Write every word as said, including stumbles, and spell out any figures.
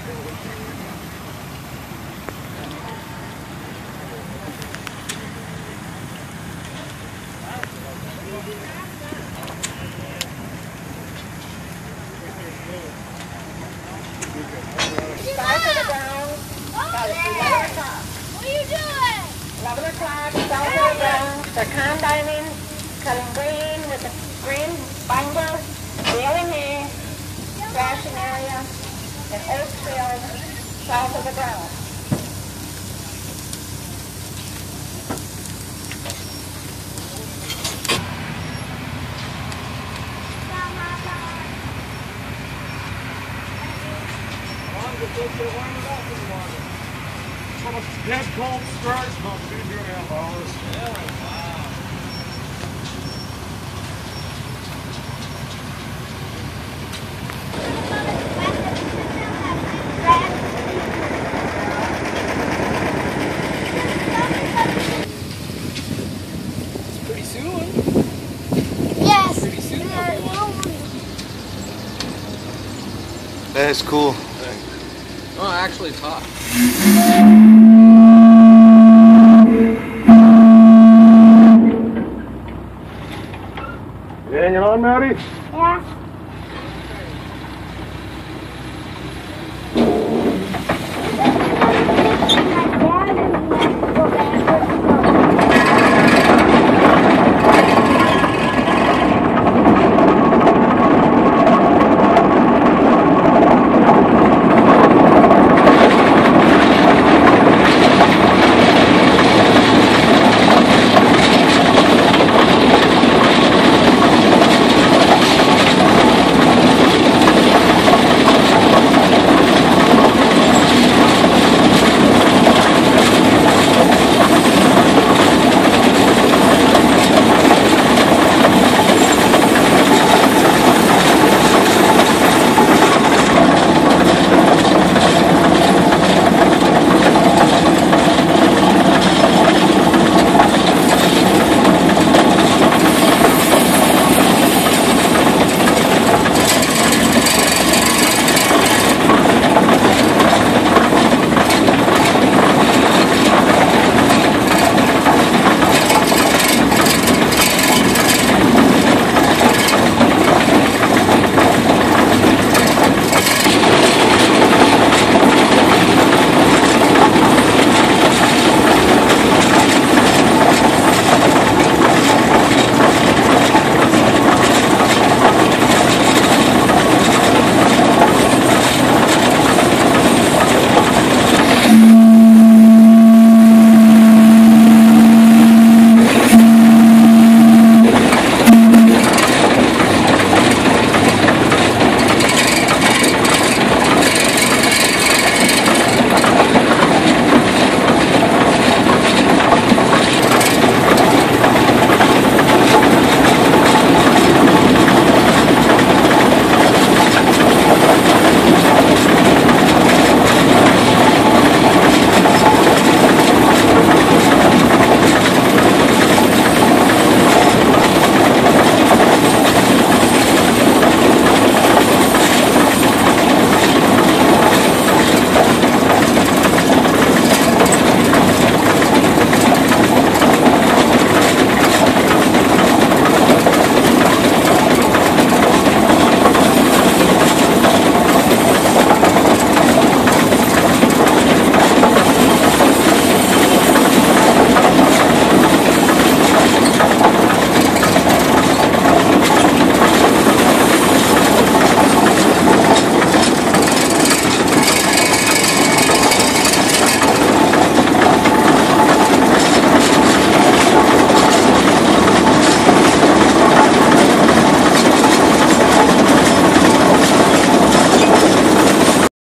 Start to the ground. Got it. eleven o'clock. What are you doing? eleven o'clock. Start to the ground. They're combining cutting green with the green binder, baling hay, thrashing area, and oat field south of the ground. From a dead cold start, it's about two, two and a half hours. It's pretty soon. Yes. Pretty soon. That's cool. Oh, actually, it's hot. You hanging on, Maddie? Yeah.